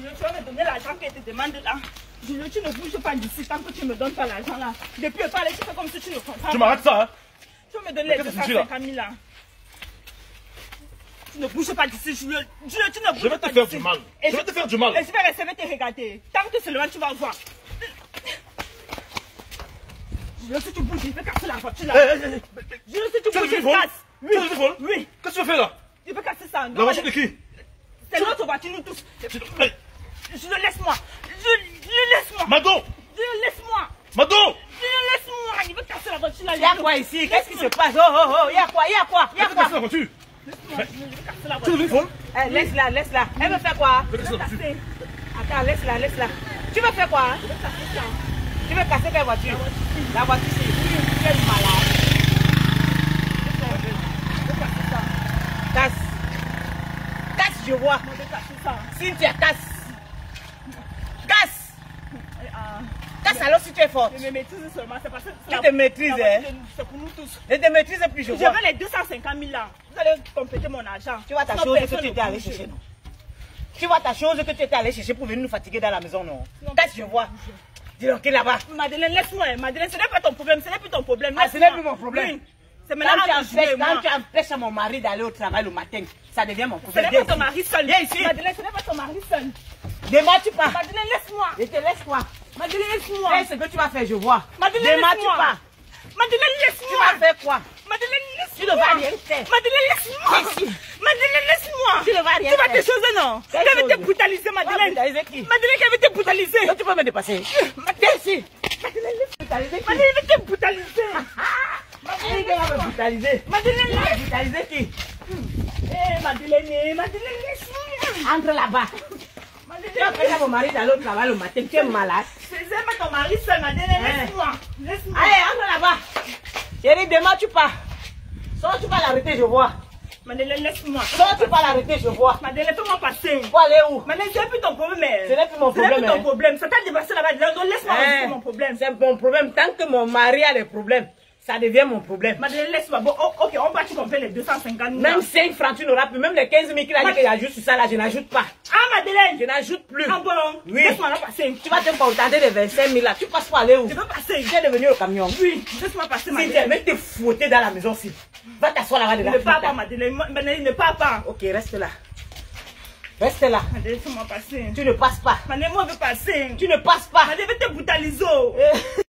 Julien, tu vas me donner l'argent qu'elle te demande là. Julien, tu ne bouges pas d'ici tant que tu ne me donnes pas l'argent là. Depuis le parler, tu fais comme si tu ne comprends pas. Tu m'arrêtes ça, hein? Tu vas me donner les 250 000 là. Tu ne bouges pas d'ici, Julien. Julien, tu ne bouges pas. Je vais te faire du mal. Je vais te faire du mal. Et je vais rester te regarder. Tant que seulement tu vas voir. Julien, si tu bouges, je vais casser la voiture là. Julien, si tu bouges, je casse. Oui. Tu as le téléphone? Oui. Qu'est-ce que tu fais là? Je vais casser ça. La voiture de qui? C'est notre voiture, nous tous. Julien, laisse-moi. Julien, laisse-moi. Mado! Julien, laisse-moi. Mado! Julien, laisse-moi. Il veut casser la voiture là. Il y a quoi ici? Qu'est-ce qui se passe? Oh, il y a quoi? Il y a quoi? Il y a quoi? Casser la voiture. Laisse-moi. Je vais casser la Tu as le voiture. téléphone? Laisse-la, laisse-la. Elle veut faire quoi? Je vais casser la voiture. Casser. Attends, laisse-la, laisse-la. Tu veux faire quoi? Je vais casser ça. Tu veux casser quelle voiture? La voiture, c'est tu es malade. Je vais casser ça. Casse. Casse, je vois. Je vais casser ça. Cynthia, casse. Casse. Ah, Casse alors si tu es forte. je me maîtrise seulement. C'est parce que Tu te maîtrises, hein? C'est pour nous tous. Ne te maîtrise plus, je vois. Je veux les 250 000 là. Vous allez compléter mon argent. Tu vois ta Sinon, chose que personne tu ne étais allé bouge. chercher, non? Tu vois ta chose que tu étais allé chercher pour venir nous fatiguer dans la maison, non? Non, Casse, je vois. Dis donc, qui est là-bas? Madeleine, laisse-moi. Madeleine, ce n'est pas ton problème. Ce n'est plus ton problème. Ah, ce n'est plus mon problème. Oui. C'est maintenant Quand entre Julien et moi. tu empêches à mon mari d'aller au travail le matin, ça devient mon Ce problème. n'est pas ton mari seul. Viens ici. Madeleine, ce n'est pas ton mari seul. Demain, tu pars. Madeleine, laisse-moi. Je te laisse quoi? Madeleine, laisse-moi. Fais ce que tu vas faire, je vois. Madeleine, Demain, tu laisse-moi. pars. Madeleine, Tu laisse-moi. vas faire quoi? Madeleine, laisse-moi. Tu ne vas rien faire. Madeleine, laisse-moi. Ici. Madeleine, laisse-moi. Tu ne vas rien Tu vas faire. te choisir, non? Quelle Qui avait chose? été brutalisée, Madeleine. Brutaliser qui? Madeleine, qui avait été brutalisée. Donc, tu peux me dépasser. Madeleine, Ici. Madeleine, laisse-moi. Brutaliser qui? Madeleine, elle était brutalisée. Elle va me brutaliser. Madeleine, laisse. Brutaliser qui? Madeleine, laisse-moi. Entre là-bas. Tu empêches à mon mari d'aller au travail le matin. Tu es malade. C'est pas ton mari seul, Madeleine, laisse-moi. Laisse-moi. Allez, entre là-bas. Chérie, demain, tu pars. Soit tu vas l'arrêter, je vois. Madeleine, laisse-moi. Soit tu vas l'arrêter, je vois. Madeleine, fais-moi passer. Faut aller où? Madeleine, ce n'est plus ton problème. Ce n'est plus mon Ce n'est problème. plus ton problème. Ça t'a dépassé là-bas. Donc laisse-moi résoudre mon problème. C'est mon problème. Tant que mon mari a des problèmes, ça devient mon problème. Madeleine, laisse-moi. Bon, ok, on va tu compter les 250 000. Même 5 francs, tu n'auras plus. Même les 15 000 qu'il a dit que j'ajoute sur ça, là, je n'ajoute pas. Ah, Madeleine. Je n'ajoute plus. Ah bon? Oui. Laisse-moi là passer. Tu vas te contenter de 25 000 là. Tu passes pour aller où? Je veux passer. Tu es devenu au camion. Oui, laisse-moi passer, Si tu Madeleine. mets tes fouettés dans la maison aussi. Va t'asseoir là-bas de la Ne pars pas, Madeleine. Madeleine, ne pars pas. Ok, reste là. Reste là. Madeleine, fais-moi passer. Tu ne passes pas. Madeleine, moi, je veux passer. Tu ne passes pas. Madeleine, je vais te brutaliser.